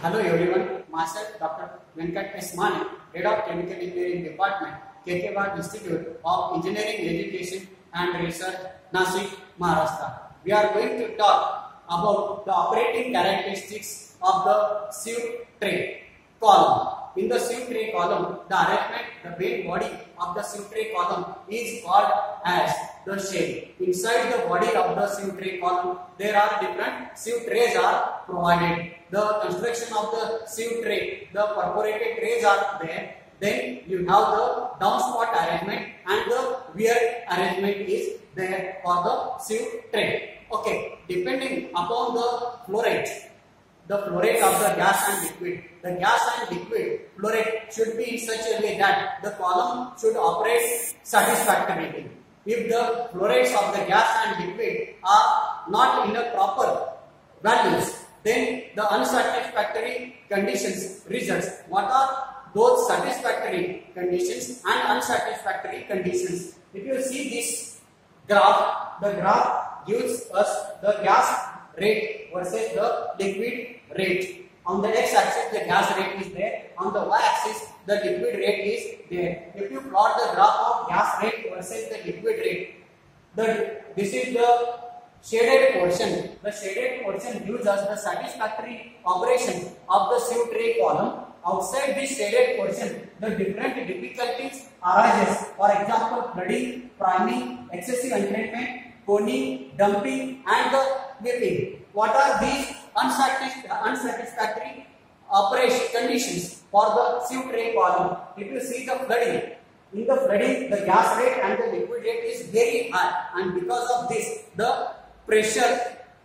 Hello everyone, myself Dr. Venkat S. Mane, Head of Chemical Engineering Department, KK Institute of Engineering Education and Research, Nasik, Maharashtra. We are going to talk about the operating characteristics of the sieve tray column. In the sieve tray column, the arrangement, the main body of the sieve tray column is called as the shell. Inside the body of the sieve tray column, there are different sieve trays are provided. The construction of the sieve tray, the perforated trays are there. Then you have the downspout arrangement and the weir arrangement is there for the sieve tray. Okay, depending upon the flow rate of the gas and liquid, the gas and liquid flow rate should be in such a way that the column should operate satisfactorily. If the flow rates of the gas and liquid are not in a proper values, then the unsatisfactory conditions results. What are those satisfactory conditions and unsatisfactory conditions? If you see this graph, the graph gives us the gas rate versus the liquid rate. On the x-axis the gas rate is there, on the y-axis the liquid rate is there. If you plot the graph of gas rate versus the liquid rate, this is the shaded portion. The shaded portion gives us the satisfactory operation of the sieve tray column. Outside this shaded portion, the different difficulties arises. For example, flooding, priming, excessive entrainment, coning, dumping, and the whipping. What are these unsatisfactory operation conditions for the sieve tray column? If you see the flooding, in the flooding, the gas rate and the liquid rate is very high, and because of this, the pressure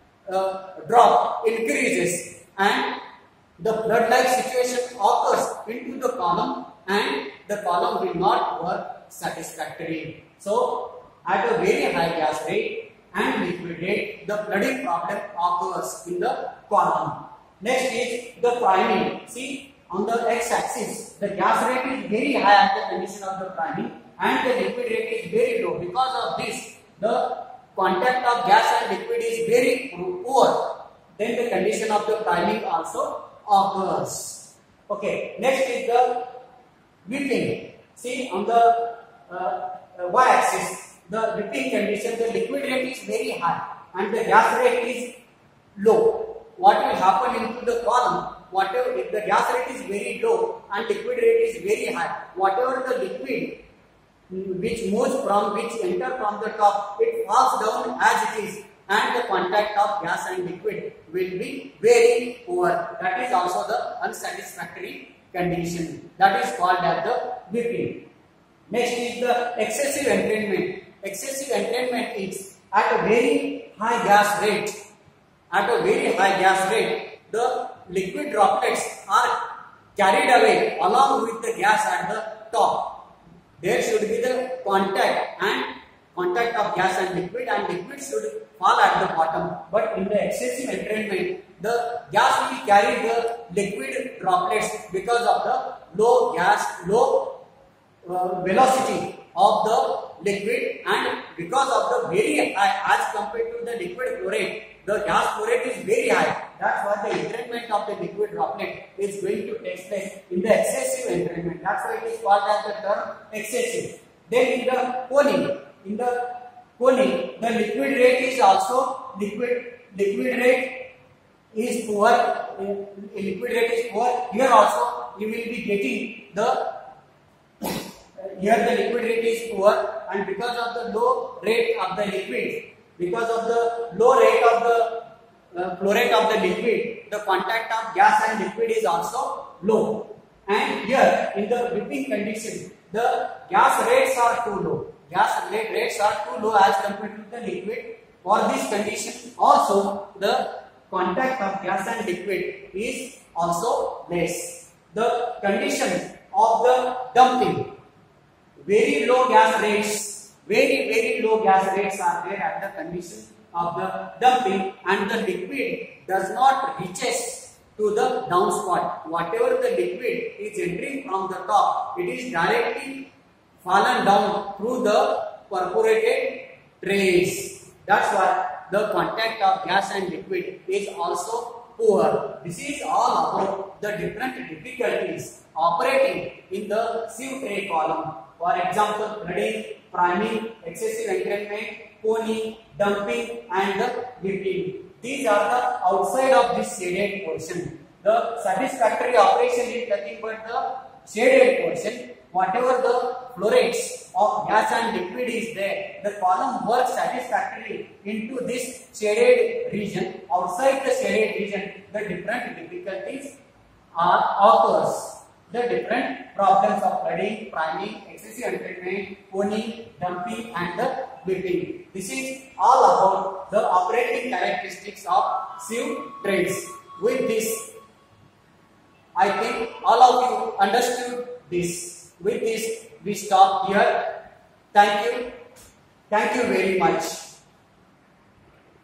drop increases and the flood-like situation occurs into the column and the column will not work satisfactorily. So, at a very high gas rate and liquid rate, the flooding problem occurs in the column. Next is the priming. See, on the x-axis, the gas rate is very high at the condition of the priming and the liquid rate is very low. Because of this, the contact of gas and liquid is very poor. Then the condition of the priming also occurs. Okay, next is the whipping. See, on the y-axis, the whipping condition, the liquid rate is very high and the gas rate is low. What will happen into the column? Whatever, if the gas rate is very low and liquid rate is very high, whatever the liquid which enter from the top, it falls down as it is, and the contact of gas and liquid will be very poor. That is also the unsatisfactory condition. That is called as the whipping. Next is the excessive entrainment. Excessive entrainment is at a very high gas rate. At a very high gas rate, the liquid droplets are carried away along with the gas at the top. There should be the contact of gas and liquid should fall at the bottom. But in the excessive entrainment, the gas will carry the liquid droplets because of the low velocity of the liquid, and because of the very high as compared to the liquid flow rate, the gas flow rate is very high. That's why the entrainment of the liquid droplet is going to take place in the excessive entrainment. That's why it is called as the term excessive. Then in the coning, the liquid rate is also liquid rate is poor. Liquid rate is poor. Here also you will be getting the here the liquid rate is poor, and because of the low rate of the liquid, because of the low rate of the flow rate of the liquid, the contact of gas and liquid is also low. And here in the whipping condition, the gas rates are too low. Gas rates are too low as compared to the liquid. For this condition, also the contact of gas and liquid is also less. The condition of the dumping, very low gas rates, very low gas rates are there at the condition of the dumping, and the liquid does not reaches to the downspout. Whatever the liquid is entering from the top, it is directly fallen down through the perforated trays. That's why the contact of gas and liquid is also poor. This is all about the different difficulties operating in the sieve tray column. For example, flooding, priming, excessive encroachment, coning, dumping, and the whipping. These are the outside of this shaded portion. The satisfactory operation is nothing but the shaded portion. Whatever the flow rates of gas and liquid is there, the column works satisfactorily into this shaded region. Outside the shaded region, the different difficulties are occurs. The different problems of flooding, priming, excessive encroachment, coning, dumping, and the whipping. This is all about the operating characteristics of sieve trays. With this, I think all of you understood this. With this, we stop here. Thank you. Thank you very much.